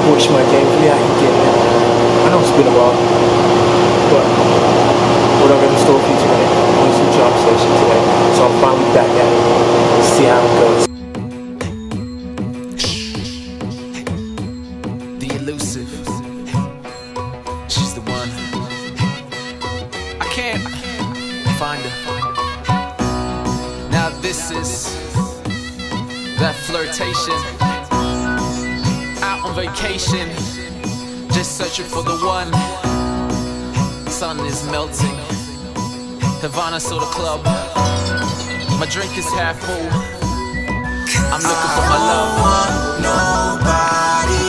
boy shemaiah.james, really out here getting it. I know it's been a while, but what I've got in store for you today, I'm doing some job session today, so I'm finally back at it. Let's see how it goes. The elusive, she's the one. I can't find her. Now this is that flirtation, out on vacation, just searching for the one. Sun is melting, Havana soda club, my drink is half full, I'm looking for my love. I don't want nobody,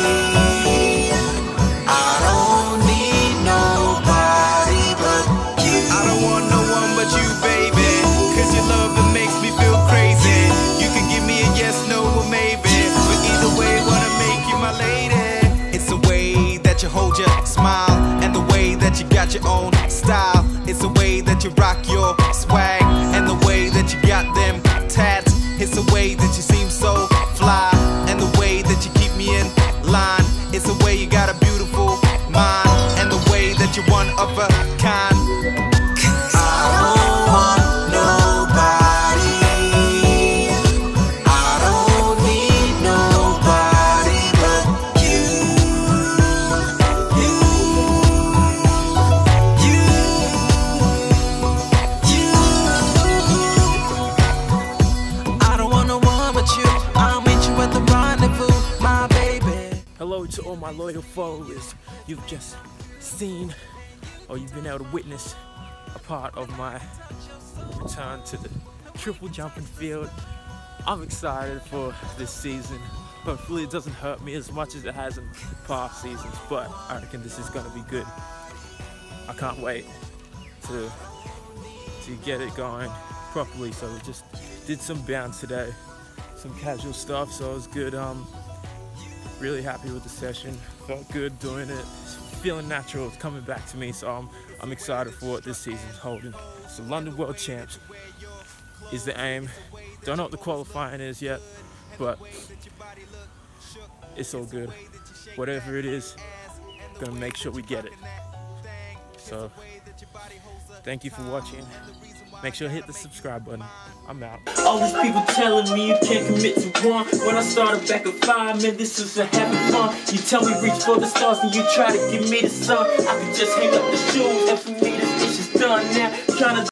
I don't need nobody but you. I don't want no one but you, baby, cause your love, it makes me feel crazy. You can give me a yes, no, or maybe, but either way, wanna make you my lady. It's the way that you hold your smile, and the way that you got your own style. It's the way that you rock your swag, and the way that you got them tats. It's the way that you seem so fly, and the way that you keep me in line. It's the way you got a beautiful mind, and the way that you're one of a kind. I don't want nobody, I don't need nobody but you. I don't want no one but you. I'll meet you at the rendezvous, my baby. Hello to all my loyal followers. You've just seen, or you've been able to witness, a part of my return to the triple jumping field. I'm excited for this season. Hopefully it doesn't hurt me as much as it has in past seasons, but I reckon this is gonna be good. I can't wait to get it going properly. So we just did some bounce today, some casual stuff, so it was good. Really happy with the session, felt good doing it, feeling natural, it's coming back to me, so I'm excited for what this season's holding. So London World Champs is the aim. Don't know what the qualifying is yet, but it's all good. Whatever it is, I'm gonna make sure we get it. So thank you for watching. Make sure to hit the subscribe button. I'm out. All these people telling me you can't commit to one. When I started back at 5, man, this was a having fun. You tell me reach for the stars and you try to give me the sun. I could just hang up the shoes, and for me this dish is done now. Trying to